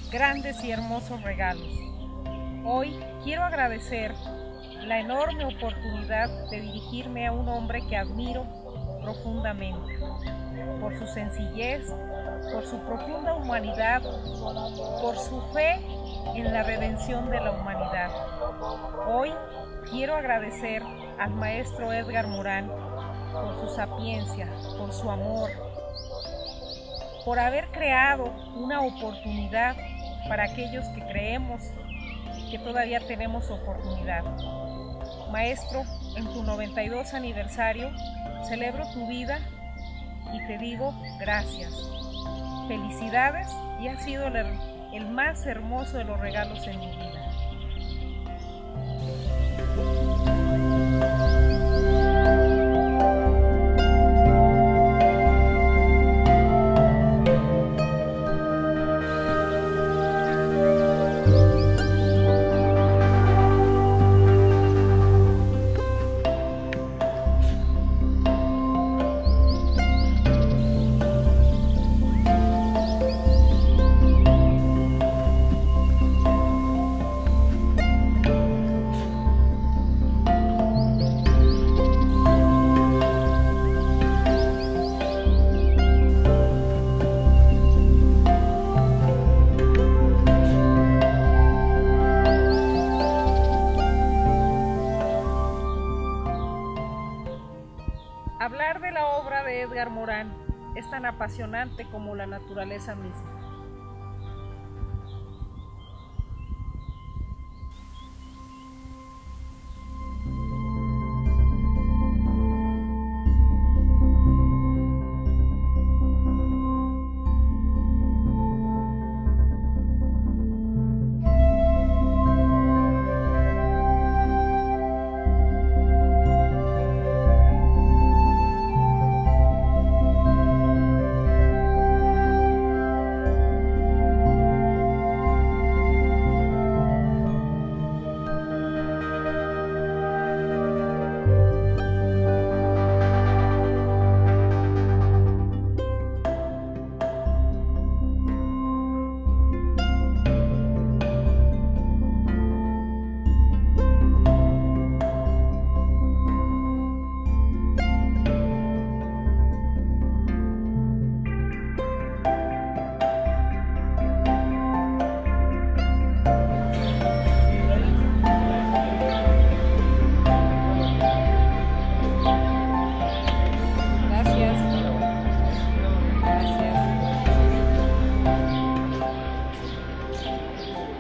grandes y hermosos regalos. Hoy quiero agradecer la enorme oportunidad de dirigirme a un hombre que admiro profundamente, por su sencillez, por su profunda humanidad, por su fe en la redención de la humanidad. Hoy quiero agradecer al maestro Edgar Morán por su sapiencia, por su amor, por haber creado una oportunidad para aquellos que creemos que todavía tenemos oportunidad. Maestro, en tu 92 aniversario, celebro tu vida y te digo gracias. Felicidades, y ha sido el más hermoso de los regalos en mi vida. Hablar de la obra de Edgar Morán es tan apasionante como la naturaleza misma.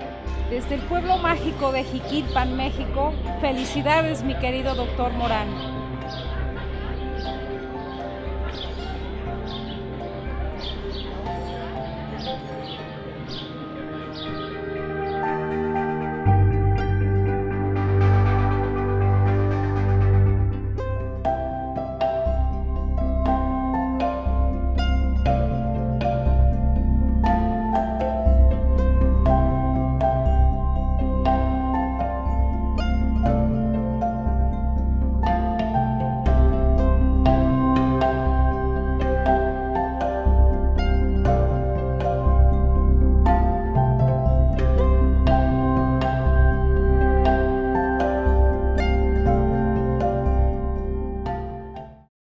Desde el pueblo mágico de Jiquilpan, México, felicidades, mi querido doctor Morán.